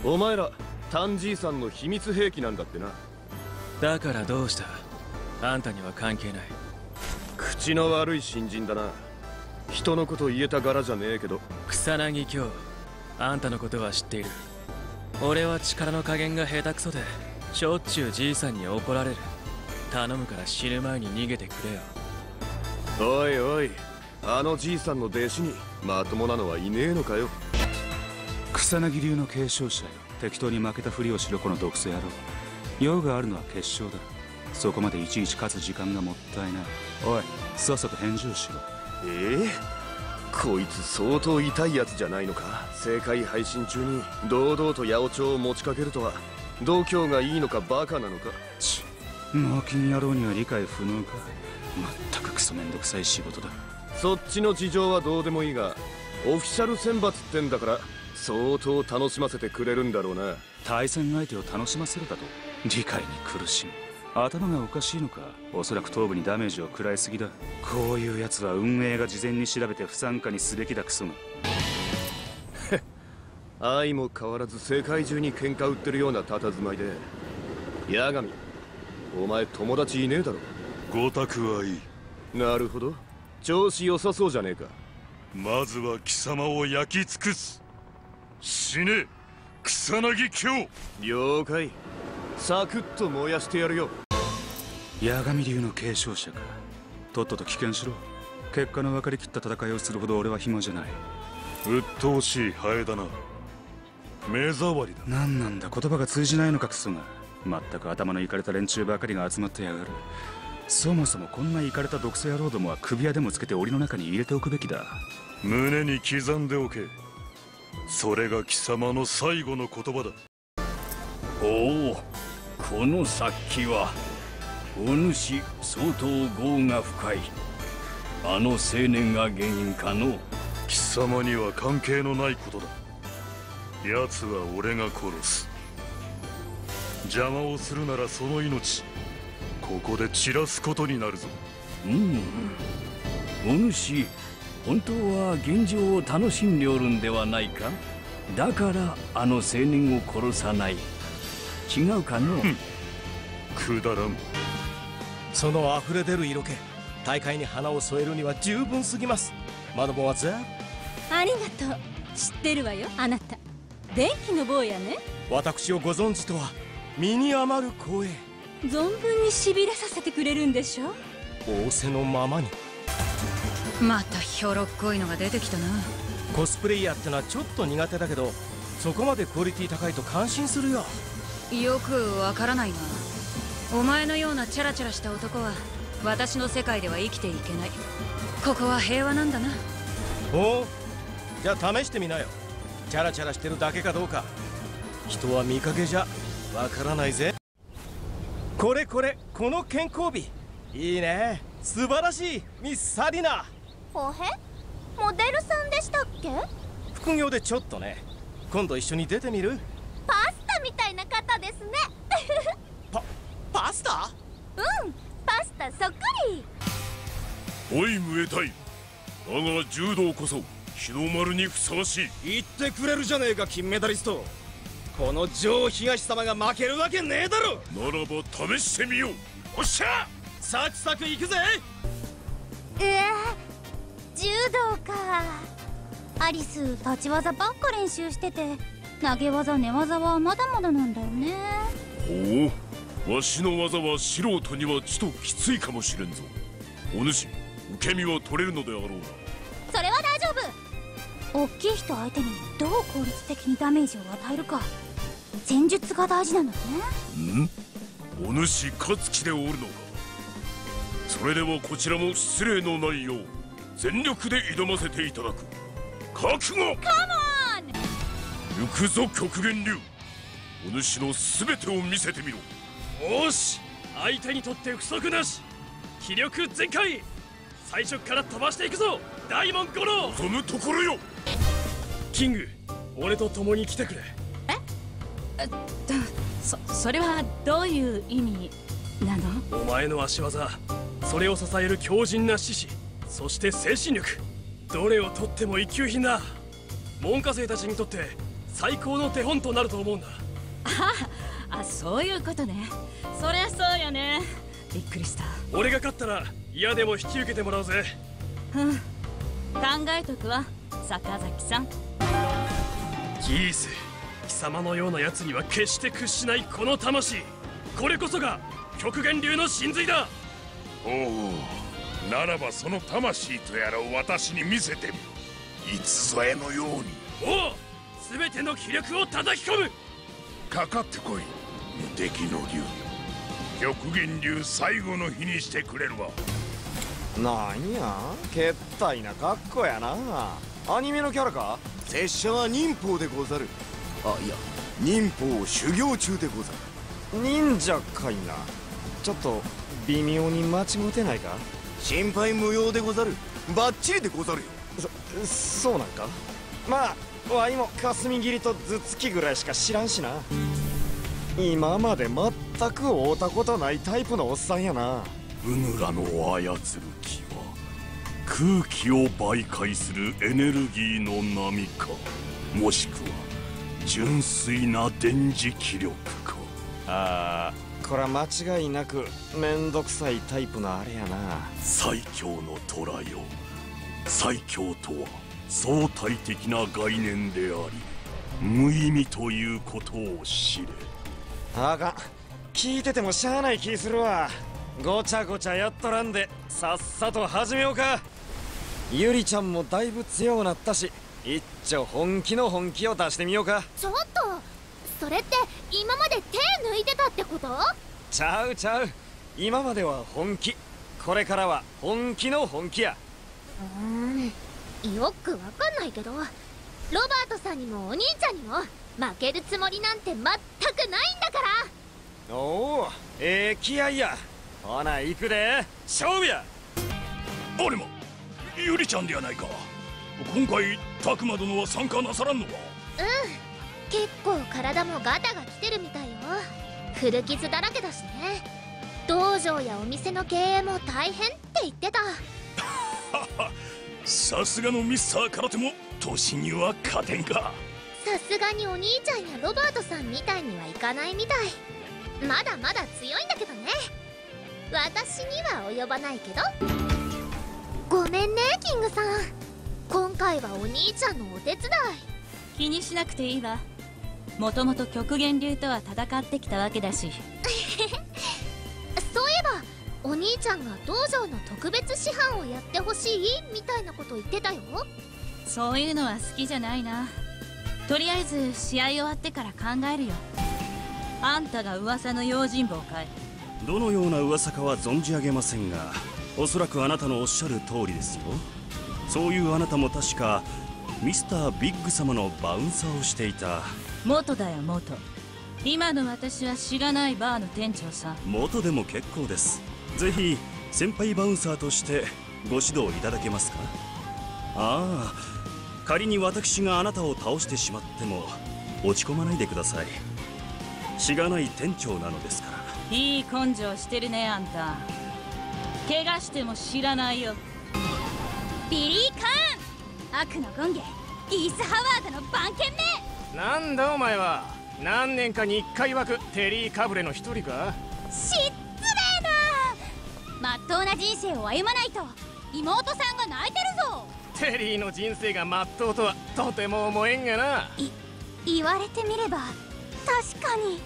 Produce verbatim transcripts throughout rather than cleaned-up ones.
お前らタンじいさんの秘密兵器なんだってな。 だからどうした？あんたには関係ない。 口の悪い新人だな。人のこと言えた柄じゃねえけど。 草薙京、あんたのことは知っている。俺は力の加減が下手くそでしょっちゅうじいさんに怒られる。頼むから死ぬ前に逃げてくれよ。 おいおい、あのじいさんの弟子にまともなのはいねえのかよ。 草薙流の継承者よ。適当に負けたふりをしろ、この毒素野郎。用があるのは決勝だ。そこまでいちいち勝つ時間がもったいない。おい、さっさと返事をしろ。 ええ、こいつ相当痛いやつじゃないのか。正解配信中に堂々と八百長を持ちかけるとは度胸がいいのかバカなのか。 ち脳筋野郎には理解不能か。まったくクソめんどくさい仕事だ。 そっちの事情はどうでもいいが、オフィシャル選抜ってんだから相当楽しませてくれるんだろうな。 対戦相手を楽しませるだと？理解に苦しむ。頭がおかしいのか。おそらく頭部にダメージを食らいすぎだ。こういうやつは運営が事前に調べて不参加にすべきだ。クソが相も変わらず世界中に喧嘩売ってるような佇まいで。八神、お前友達いねえだろ。 ご択はいい。 なるほど、調子良さそうじゃねえか。 まずは貴様を焼き尽くす。死ね草薙京。 了解、サクッと燃やしてやるよ。 八神流の継承者か。とっとと棄権しろ。結果の分かりきった戦いをするほど俺は暇じゃない。 鬱陶しいハエだな。目障りだ。 何なんだ、言葉が通じないのかクソが。まったく頭のいかれた連中ばかりが集まってやがる。そもそもこんないかれた毒素野郎どもは首輪でもつけて檻の中に入れておくべきだ。 胸に刻んでおけ。それが貴様の最後の言葉だ。 おお、この殺気はお主相当業が深い。あの青年が原因かの？ 貴様には関係のないことだ。奴は俺が殺す。邪魔をするならその命ここで散らすことになるぞ。 うん、お主本当は現状を楽しんでおるんではないか。だからあの青年を殺さない。違うかの？ くだらん。 その溢れ出る色気、大会に花を添えるには十分すぎます。マドモアゼル。 ありがとう。知ってるわよ、あなた電気の坊やね。 私をご存知とは。身に余る光栄。 存分にしびれさせてくれるんでしょ。 仰せのままに。 またひょろっこいのが出てきたな。 コスプレイヤーってのはちょっと苦手だけど、そこまでクオリティ高いと感心するよ。 よくわからないな。お前のようなチャラチャラした男は私の世界では生きていけない。ここは平和なんだな。 おお、じゃあ試してみなよ。チャラチャラしてるだけかどうか。人は見かけじゃわからないぜ。これこれ、この健康美いいね。素晴らしいミス・サリナ。 おへ？モデルさんでしたっけ？ 副業でちょっとね。今度一緒に出てみる？ パスタみたいな方ですね。 パパスタ？ うん、パスタそっくり。 おいムエタイ、我が柔道こそ日の丸にふさわしい。 言ってくれるじゃねえか金メダリスト。このジョー東様が負けるわけねえだろ。 ならば試してみよう。おっしゃ、 サクサクいくぜ。 うわ、柔道か。アリス立ち技ばっか練習してて、投げ技寝技はまだまだなんだよね。 ほう、わしの技は素人にはちときついかもしれんぞ。お主、受け身は取れるのであろうな。 それは大丈夫。大きい人相手にどう効率的にダメージを与えるか、戦術が大事なのね。 ん？お主勝つ気でおるのか。それではこちらも失礼のないよう全力で挑ませていただく。覚悟。 カモン。 行くぞ極限流。お主の全てを見せてみろ。 よし、相手にとって不足なし。気力全開。最初から飛ばしていくぞ大門五郎。 望むところよ。 キング、俺と共に来てくれ。 ええっとそそれはどういう意味なの？ お前の足技、それを支える強靭な四肢、そして精神力、どれをとっても一級品だ。門下生たちにとって最高の手本となると思うんだ。 ああ、そういうことね。そりゃそうよね。びっくりした。 俺が勝ったら嫌でも引き受けてもらうぜ。 うん、考えとくわ、坂崎さん。 ギース、貴様のような奴には決して屈しないこの魂、これこそが極限流の神髄だ。 おお、ならばその魂とやらを私に見せてみ。いつぞやのように。 おう、全ての気力を叩き込む。 かかってこい、無敵の竜。極限流最後の日にしてくれるわ。 なんや、けったいな格好やな。アニメのキャラか。 拙者は忍法でござる。あ、いや、忍法修行中でござる。 忍者かいな。ちょっと微妙に間違うてないか。 心配無用でござる。バッチリでござるよ。 そ、そうなんか。まあわいも霞切りと頭突きぐらいしか知らんしな。今まで全く会うたことないタイプのおっさんやな。 うぬらの操る気は空気を媒介するエネルギーの波か、もしくは純粋な電磁気力か。 ああ、これは間違いなくめんどくさいタイプのあれやな。 最強の虎よ、最強とは相対的な概念であり無意味ということを知れ。 あかん、聞いててもしゃあない気するわ。ごちゃごちゃやっとらんでさっさと始めようか。ゆりちゃんもだいぶ強くなったし、一丁本気の本気を出してみようか。 ちょっと、それって今まで手抜いてたってこと？ ちゃうちゃう、今までは本気、これからは本気の本気や。 うーん、よくわかんないけど、ロバートさんにもお兄ちゃんにも負けるつもりなんて全くないんだから。 おお、ええ気合いや。ほな行くで、勝負や。 あれもゆりちゃんではないか。今回拓磨殿は参加なさらんのか。 うん、結構体もガタが来てるみたいよ。古傷だらけだしね。道場やお店の経営も大変って言ってた。 さすがのミスター空手も年には勝てんか。 さすがにお兄ちゃんやロバートさんみたいにはいかないみたい。まだまだ強いんだけどね。私には及ばないけど。ごめんねキングさん、今回はお兄ちゃんのお手伝い。 気にしなくていいわ。もともと極限流とは戦ってきたわけだし。 そういえばお兄ちゃんが道場の特別師範をやってほしいみたいなこと言ってたよ。 そういうのは好きじゃないな。とりあえず試合終わってから考えるよ。あんたが噂の用心棒かい？ どのような噂かは存じ上げませんが、おそらくあなたのおっしゃる通りですよ。そういうあなたも確かミスタービッグ様のバウンサーをしていた。 元だよ元。今の私はしがないバーの店長さ。 元でも結構です。ぜひ先輩バウンサーとしてご指導いただけますか？ああ、仮に私があなたを倒してしまっても落ち込まないでください。しがない店長なのですから。 いい根性してるねあんた。怪我しても知らないよ。 ビリー・カーン、悪の権化ギース・ハワードの番犬め。 なんだお前は。何年かに一回湧くテリー・カブレの一人か。 失礼な。まっとうな人生を歩まないと妹さんが泣いてるぞ。 テリーの人生がまっとうとはとても思えんがな。 い言われてみれば確かに。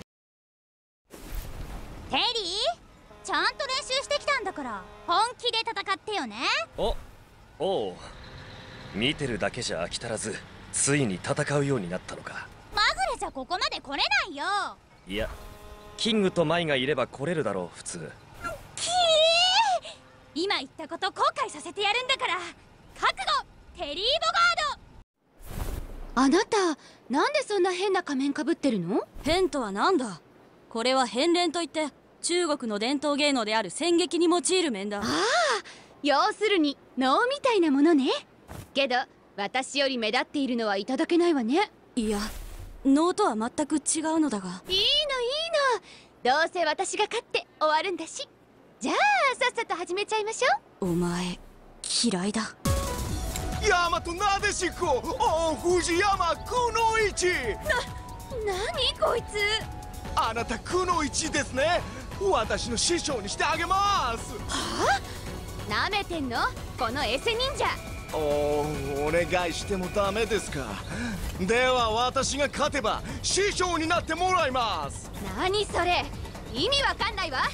テリー、ちゃんと練習してきたんだから本気で戦ってよね。 おおう、見てるだけじゃ飽き足らずついに戦うようになったのか。 まぐれじゃここまで来れないよ。 いや、キングとマイがいれば来れるだろう普通。 きー、今言ったこと後悔させてやるんだから覚悟テリー・ボガード。 あなたなんでそんな変な仮面かぶってるの？ 変とはなんだ。これは変臉といって中国の伝統芸能である戦劇に用いる面だ。 ああ、要するに能みたいなものね。けど私より目立っているのはいただけないわね。 いや、能とは全く違うのだが。 いいのいいの、どうせ私が勝って終わるんだし。じゃあさっさと始めちゃいましょう。 お前嫌いだ。 う大和なでしこ大藤山くのいち。 な、何こいつ。 あなたくのいちですね。私の師匠にしてあげます。 はあ、なめてんのこのエセ忍者。 おお願いしてもダメですか。では私が勝てば師匠になってもらいます。 何それ、意味わかんないわ。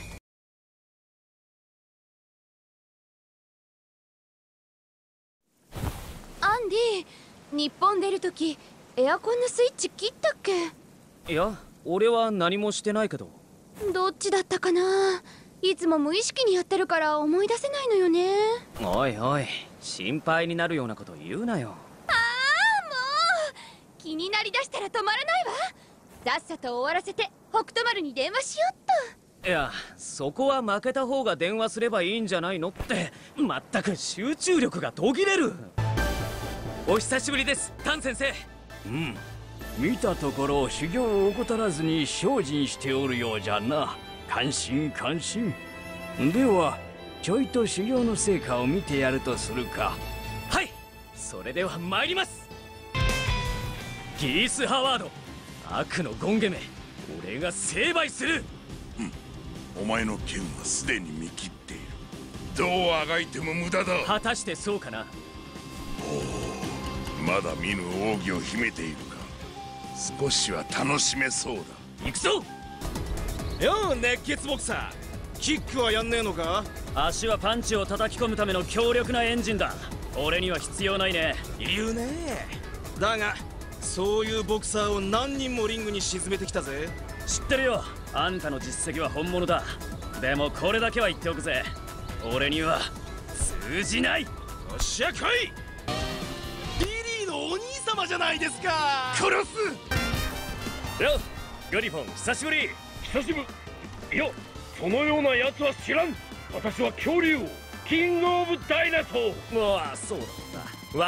アンディ、日本出るときエアコンのスイッチ切ったっけ。 いや、俺は何もしてないけど。 どっちだったかな。いつも無意識にやってるから思い出せないのよね。 おいおい、心配になるようなこと言うなよ。 ああ、もう気になりだしたら止まらないわ。さっさと終わらせて北斗丸に電話しよっと。 いや、そこは負けた方が電話すればいいんじゃないのって。まったく集中力が途切れる。お久しぶりです、タン先生。 うん、見たところ修行を怠らずに精進しておるようじゃな。感心感心。ではちょいと修行の成果を見てやるとするか。 はい、それでは参ります。ギース・ハワード、悪の権化め、俺が成敗する。 うん、お前の剣はすでに見切っている。どうあがいても無駄だ。 果たしてそうかな。 おお、まだ見ぬ奥義を秘めているか。少しは楽しめそうだ。 行くぞ。 よう熱血ボクサー、キックはやんねえのか。 足はパンチを叩き込むための強力なエンジンだ。俺には必要ないね。 言うねえ。だがそういうボクサーを何人もリングに沈めてきたぜ。 知ってるよ、あんたの実績は本物だ。でもこれだけは言っておくぜ、俺には通じない。よっしゃ来い。リリーのお兄様じゃないですか。 殺す。 よっ、グリフォン久しぶり。 久しぶり。いや、そのような奴は知らん。私は恐竜王、キングオブダイナソー。 うわ、そうだった。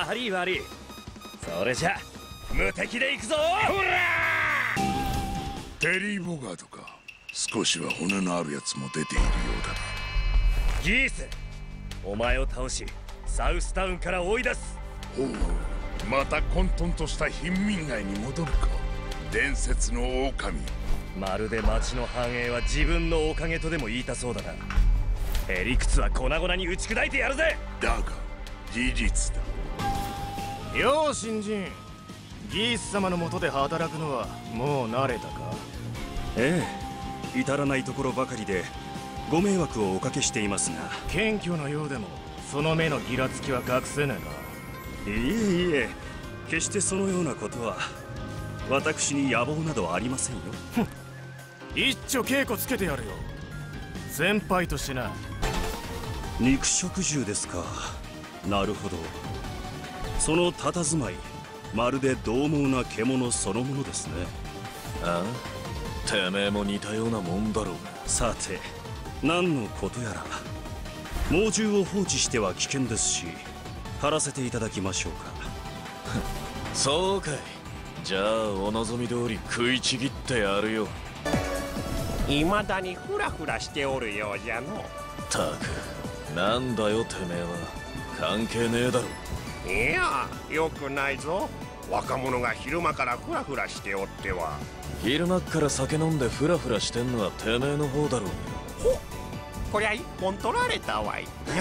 悪い悪い。それじゃ無敵で行くぞ。ほらテリー・ボガードか。少しは骨のあるやつも出ているようだな。 ギース、お前を倒しサウスタウンから追い出す。 ほう、また混沌とした貧民街に戻るか。伝説の狼。 まるで町の繁栄は自分のおかげとでも言いたそうだな。へりくつは粉々に打ち砕いてやるぜ。 だが事実だ。よう新人、ギース様の下で働くのはもう慣れたか。 ええ、至らないところばかりでご迷惑をおかけしていますが。 謙虚なようでもその目のギラつきは隠せねえな。いえいえ、決してそのようなことは私に野望などありませんよ。 一丁稽古つけてやるよ、先輩としてな。 肉食獣ですか。なるほど。その佇まい、まるで獰猛な獣そのものですね。 ああ、てめえも似たようなもんだろうが。 さて何のことやら。猛獣を放置しては危険ですし、張らせていただきましょうか。 そうかい。じゃあお望み通り食いちぎってやるよ。 いまだにフラフラしておるようじゃの。 たく、なんだよてめえは。関係ねえだろ。 いや、よくないぞ。若者が昼間からフラフラしておっては。 昼間っから酒飲んでフラフラしてんのはてめえの方だろう。 ほっ、こりゃ一本取られたわい。てめ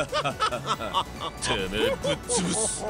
えぶっ潰す。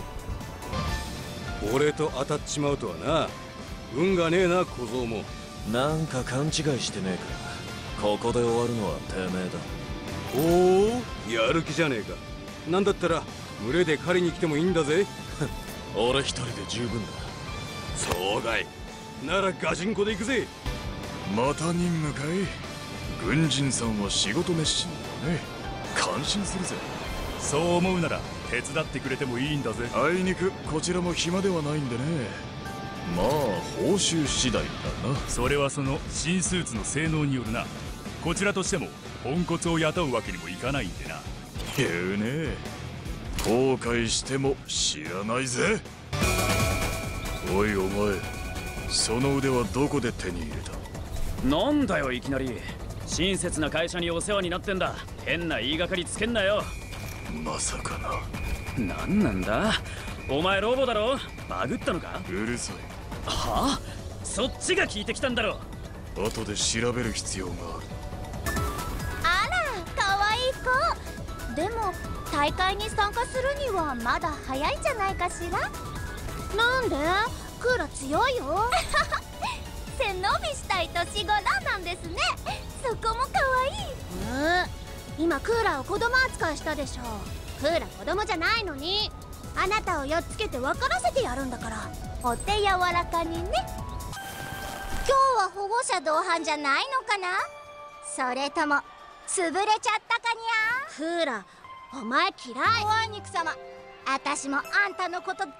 俺と当たっちまうとはな。運がねえな小僧も。 なんか勘違いしてねえか。ここで終わるのはてめえだ。 おお、やる気じゃねえか。なんだったら群れで狩りに来てもいいんだぜ。 俺一人で十分だ。 そうかい。ならガチンコで行くぜ。 また任務かい。軍人さんは仕事熱心だね。感心するぜ。 そう思うなら手伝ってくれてもいいんだぜ。 あいにくこちらも暇ではないんでね。まあ報酬次第だな。 それはその新スーツの性能によるな。こちらとしてもポンコツを雇うわけにもいかないんでな。 言うね。後悔しても知らないぜ。おいお前、その腕はどこで手に入れた。 なんだよいきなり。親切な会社にお世話になってんだ。変な言いがかりつけんなよ。 まさかな。 何なんだお前ロボだろ。バグったのか。 うるさい。 はあ、そっちが聞いてきたんだろ。 後で調べる必要がある。 あら、かわいい子。でも大会に参加するにはまだ早いんじゃないかしら。なんで？クーラ強いよ。背伸びしたい年頃なんですね。そこもかわいい。うん、今クーラーを子供扱いしたでしょ。クーラー子供じゃないのに。あなたをやっつけて分からせてやるんだから、お手柔らかにね。今日は保護者同伴じゃないのかな。それとも潰れちゃったかにゃ。クーラーお前嫌い。おい肉様、私もあんたのこと大嫌い。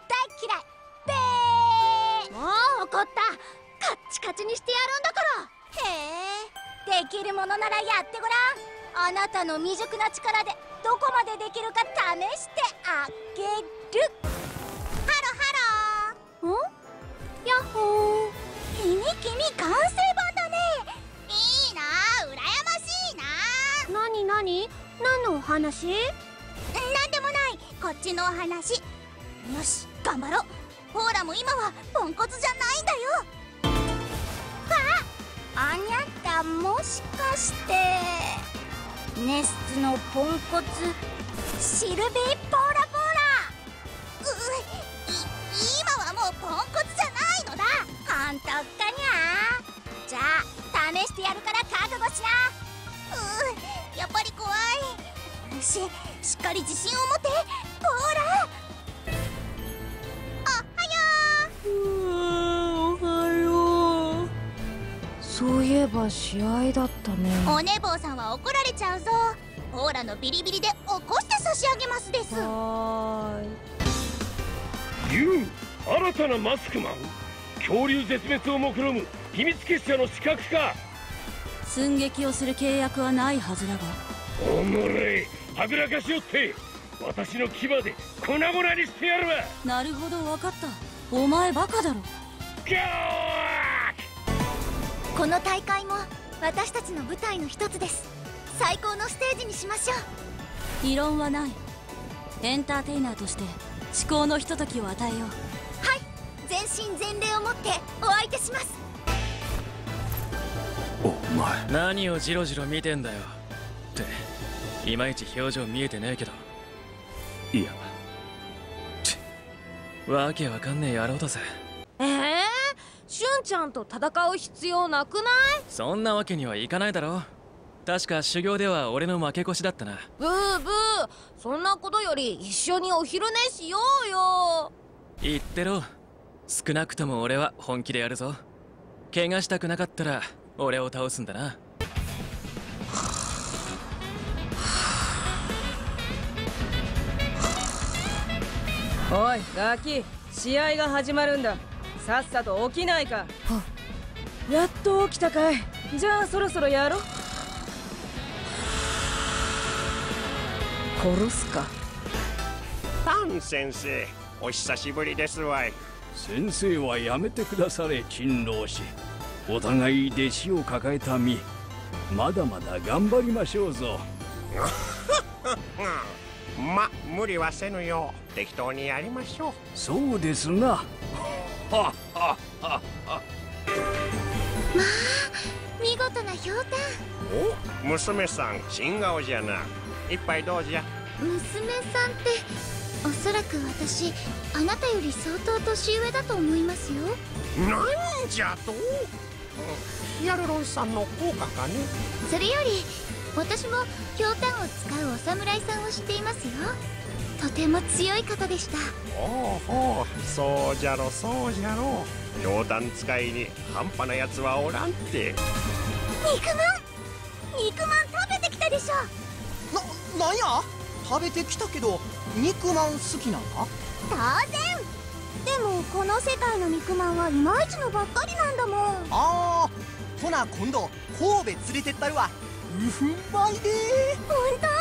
べー。もう怒った。カッチカチにしてやるんだから。へえ、できるものならやってごらん。あなたの未熟な力でどこまでできるか試してあげる。ハロハロー。ん？ヤッホー。君君完成版だね。いいなあ、羨ましいなあ。なになに？何のお話？なんでもない、こっちのお話。よし、頑張ろう。ほーらも今はポンコツじゃないんだよ。あ、あにゃたもしかしてネスのポンコツシルビー・ポーラ・ポーラ。うい今はもうポンコツじゃないのだ。本当かにゃ。じゃあ試してやるから覚悟しな。うやっぱり怖い。よし、しっかり自信を持って。ポーラ、 おはよう。そういえば試合だったね。 お寝坊さんは怒られちゃうぞ。オーラのビリビリで起こして差し上げますです。 はーい。ユウ、新たなマスクマン。恐竜絶滅を目論む秘密結社の資格か。 寸劇をする契約はないはずだが。 おのれ、はぐらかしよって私の牙で粉々にしてやるわ。 なるほど、分かった。お前バカだろ。 この大会も私たちの舞台の一つです。最高のステージにしましょう。 異論はない。エンターテイナーとして至高のひとときを与えよう。 はい、全身全霊をもってお相手します。 お前何をジロジロ見てんだよっていまいち表情見えてねえけど。いやわけわかんねえ野郎だぜ。 ええー、しゅんちゃんと戦う必要なくない？ そんなわけにはいかないだろ。確か修行では俺の負け越しだったな。 ブーブー、そんなことより一緒にお昼寝しようよ。 言ってろ。少なくとも俺は本気でやるぞ。怪我したくなかったら俺を倒すんだな。 おいガキ、試合が始まるんだ。さっさと起きないか。やっと起きたかい。じゃあそろそろやろ。殺すか。 タン先生、お久しぶりですわい。 先生はやめてくだされ、珍老師。お互い弟子を抱えた身、まだまだ頑張りましょうぞ。 ま、無理はせぬよう適当にやりましょう。 そうですな。はっはっはっは。 まあ見事なひょうたん。 お、娘さん新顔じゃな。一杯どうじゃ。 娘さんっておそらく私あなたより相当年上だと思いますよ。 なんじゃと。ヒアルロンさんの効果かね。 それより私もひょうたんを使うお侍さんを知っていますよ。とても強い方でした。 おうおう、そうじゃろそうじゃろ。ひょうたん使いに半端なやつはおらんって。 肉まん肉まん食べてきたでしょ。 な、なんや食べてきたけど肉まん好きなんか。 当然。でもこの世界の肉まんはいまいちのばっかりなんだもん。 ああ、ほな今度神戸連れてったるわ。うふんまいでー。 ほんと？や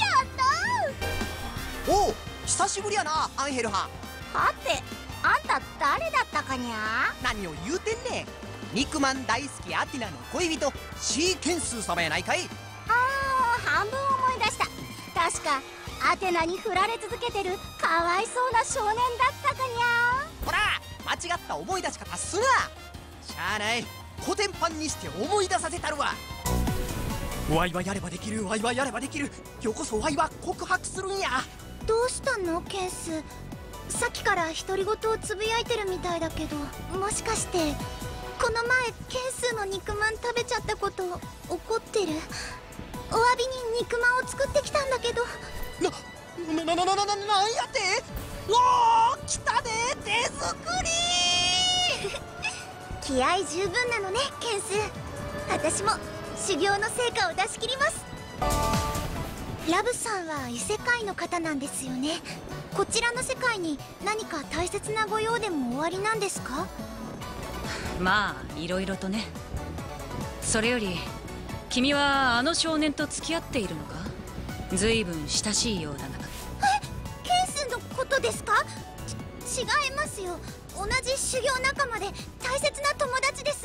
ったー。 おう、久しぶりやなアンヘルはん。 はて、あんた誰だったかにゃ。 何を言うてんねん。肉まん大好きアティナの恋人シーケンスー様やないかい。 ああ、半分思い出した。確かアテナに振られ続けてるかわいそうな少年だったかにゃ。 ほら間違った思い出し方すな。しゃあない、コテンパンにして思い出させたるわ。ワイはやればできる、ワイはやればできる。よこそワイは告白するんや。 どうしたのケンス。さっきから独り言をつぶやいてるみたいだけど、もしかしてこの前ケンスの肉まん食べちゃったこと怒ってる？お詫びに肉まんを作ってきたんだけど。 な、な、な、な、な、な、なんやって？おー、来たで、手作り気合十分なのね、ケンス。私も修行の成果を出し切ります。ラブさんは異世界の方なんですよね。こちらの世界に何か大切なご用でもおありなんですか？ まあいろいろとね。それより君はあの少年と付き合っているのか？ずいぶん親しいようだが。 え、ケンスのことですか？ち違いますよ。同じ修行仲間で大切な友達です。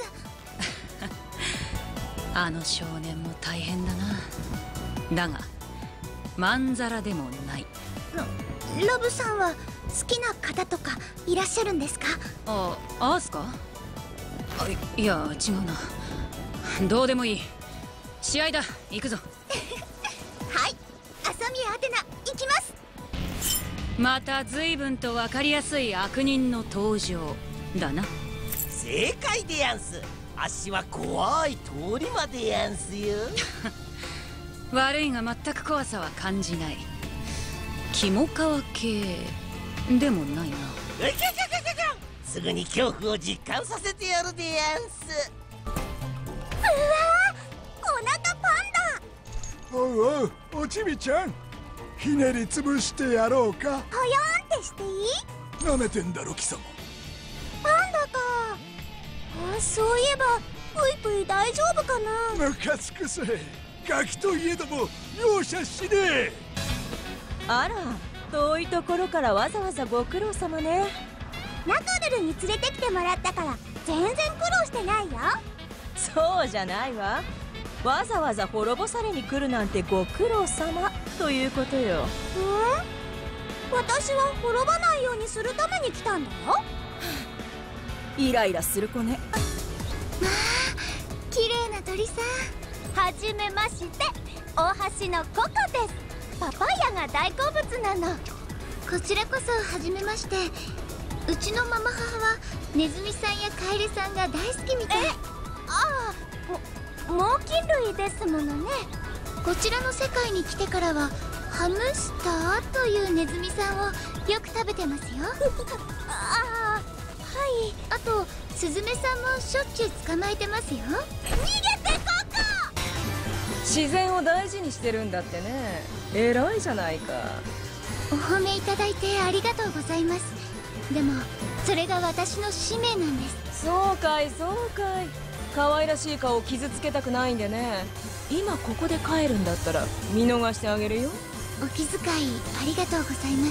あの少年も大変だな。だがまんざらでもない。 ラブさんは好きな方とかいらっしゃるんですか？ あ、アースか？あ、いや違うな。どうでもいい。試合だ、行くぞ。 はい、朝宮アテナ行きます。 また随分と分かりやすい悪人の登場だな。 正解でやんす。足は怖い通りまでやんすよ。 悪いが全く怖さは感じない。肝皮系でもないな。 すぐに恐怖を実感させてやるでやんす。 うわー、お腹パンだ。 おうおう、おちびちゃん、ひねり潰してやろうか。 ぽよんってしていい？ なめてんだろ貴様。 パンダか。あ、そういえばぷいぷい大丈夫かな。 ムカつくせ。ガキといえども容赦しねえ。 あら、遠いところからわざわざご苦労様ね。 ナクルルに連れてきてもらったから全然苦労してないよ。 そうじゃないわ。わざわざ滅ぼされに来るなんてご苦労様ということよ。 え？私は滅ばないようにするために来たんだよ。 イライラする子ね。 まあ綺麗な鳥さん。 はじめまして、大橋のココです。パパイヤが大好物なの。 こちらこそはじめまして。うちのママ母はネズミさんやカエルさんが大好きみたい。 え、ああ、も猛禽類ですものね。 こちらの世界に来てからはハムスターというネズミさんをよく食べてますよ。 ああ、はい。 あとスズメさんもしょっちゅう捕まえてますよ。 逃げてココ。 自然を大事にしてるんだってね。偉いじゃないか。 お褒めいただいてありがとうございます。でもそれが私の使命なんです。 そうかいそうかい。可愛らしい顔を傷つけたくないんでね。今ここで帰るんだったら見逃してあげるよ。 お気遣いありがとうございます。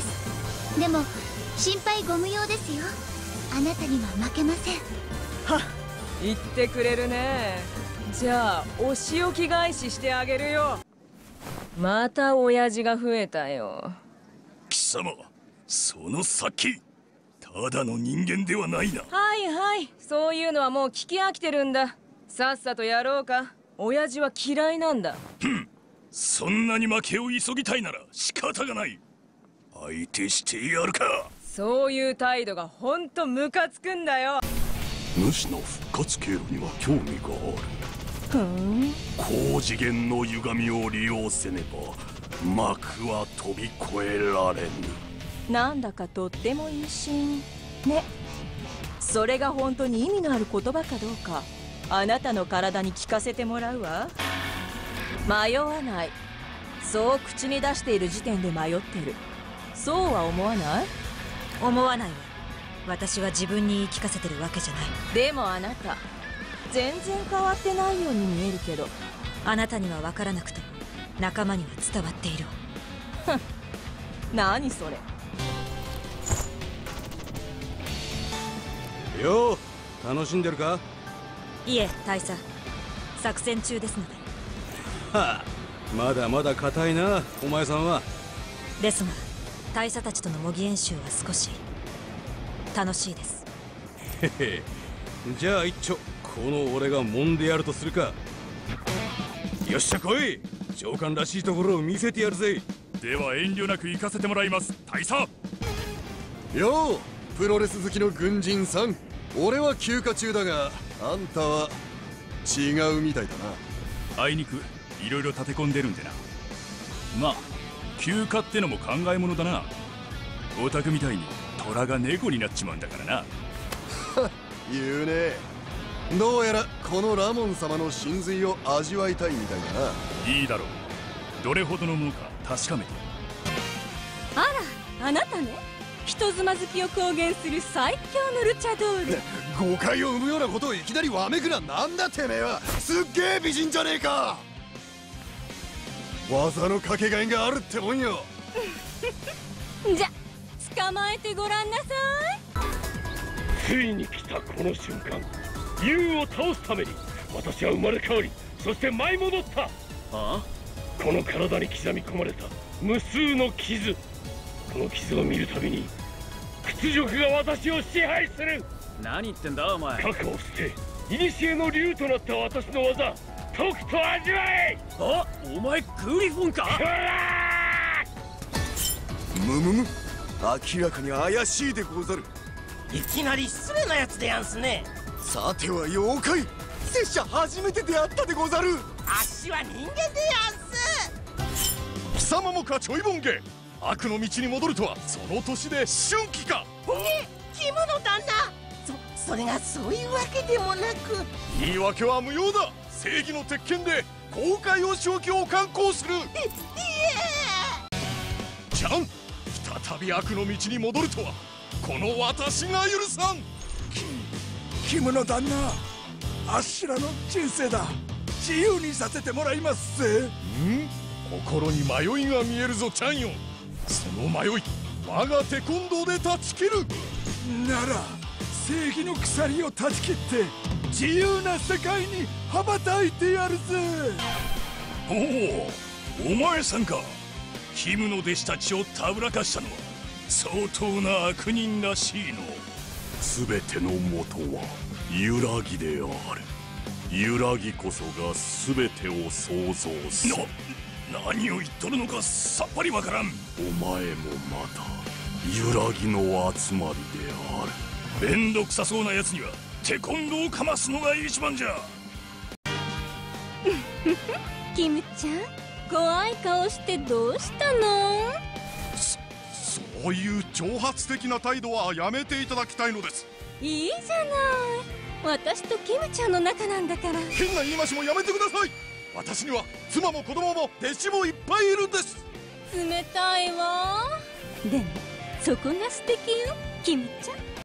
でも心配ご無用ですよ。あなたには負けません。 はっ、言ってくれるね。じゃあお仕置き返ししてあげるよ。また親父が増えたよ。 貴様、その先ただの人間ではないな。 はいはい、そういうのはもう聞き飽きてるんだ。さっさとやろうか。親父は嫌いなんだ。 ふん、そんなに負けを急ぎたいなら仕方がない。相手してやるか。 そういう態度がほんとムカつくんだよ。 主の復活経路には興味がある。 ふん、 高次元の歪みを利用せねば幕は飛び越えられぬ。 なんだかとっても意心ね。それが本当に意味のある言葉かどうか、あなたの体に聞かせてもらうわ。迷わない。そう口に出している時点で迷ってる。そうは思わない？ 思わないわ。私は自分に言い聞かせてるわけじゃない。 でもあなた全然変わってないように見えるけど。 あなたには分からなくても仲間には伝わっているわ。 ふん、何それ。 よう、楽しんでるか？ いえ大佐、作戦中ですので。 はあ、まだまだ硬いなお前さんは。 ですが大佐たちとの模擬演習は少し楽しいです。 へへ、じゃあ一丁この俺が揉んでやるとするか。よっしゃ来い、上官らしいところを見せてやるぜ。 では遠慮なく行かせてもらいます、大佐。 ようプロレス好きの軍人さん、俺は休暇中だがあんたは違うみたいだな。 あいにくいろいろ立て込んでるんでな。まあ休暇ってのも考えものだな。オタクみたいに虎が猫になっちまうんだからな。 言うね。どうやらこのラモン様の真髄を味わいたいみたいだな。 いいだろう、どれほどのものか確かめて。 あら、あなたね。人妻好きを公言する最強のルチャドール。 誤解を生むようなことをいきなりわめくな。なんだてめえは。すっげえ美人じゃねえか。技のかけがえがあるってもんよ。 じゃ捕まえてごらんなさい。ついに来たこの瞬間、ユウを倒すために私は生まれ変わり、そして舞い戻った。ああ、この体に刻み込まれた無数の傷、この傷を見るたびに屈辱が私を支配する。 何言ってんだお前。 過去を捨て古の竜となった私の技、とくと味わえ。 あ、お前グリフォンか。 むむむ、明らかに怪しいでござる。 いきなり失礼なやつでやんすね。 さては妖怪、拙者初めて出会ったでござる。 あっしは人間でやんす。 貴様もかちょいボンゲ。悪の道に戻るとはその年で春季か。 ほげ、キムの旦那。そ、それがそういうわけでもなく。 言い訳は無用だ。正義の鉄拳で公開を正気を敢行する。い、いえ。じゃん、再び悪の道に戻るとはこの私が許さん。 キムの旦那、あっしらの人生だ。自由にさせてもらいますぜ。 ん？心に迷いが見えるぞチャンヨン。その迷い、我がテコンドーで断ち切る。 なら正義の鎖を断ち切って自由な世界に羽ばたいてやるぜ。 おお、お前さんか。キムの弟子たちをたぶらかしたのは相当な悪人らしいの。全ての元は揺らぎである。揺らぎこそが全てを創造する。な、何を言っとるのかさっぱりわからん。お前もまた揺らぎの集まりである。めんどくさそうなやつにはテコンドーをかますのが一番じゃ。 キムちゃん、怖い顔してどうしたの？ そ、そういう挑発的な態度はやめていただきたいのです。 いいじゃない。私とキムちゃんの仲なんだから。 変な言い回しもやめてください。私には妻も子供も弟子もいっぱいいるんです。 冷たいわ。でもそこが素敵よ、キムちゃん。